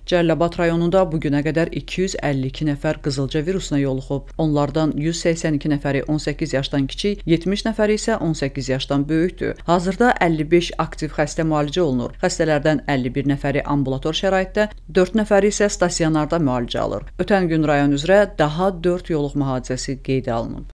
Cəlilabad rayonunda bu günə qədər 252 nəfər qızılca virusuna yoluxub. Onlardan 182 nəfəri 18 yaşdan kiçik, 70 nəfəri isə 18 yaşdan böyükdür. Hazırda 55 aktiv xəstə müalicə olunur. Xəstələrdən 51 nəfəri ambulator şəraitdə, 4 nəfəri isə stasionarda müalicə alır. Ötən gün rayon üzrə daha 4 yoluxma hadisəsi qeydə alınıb.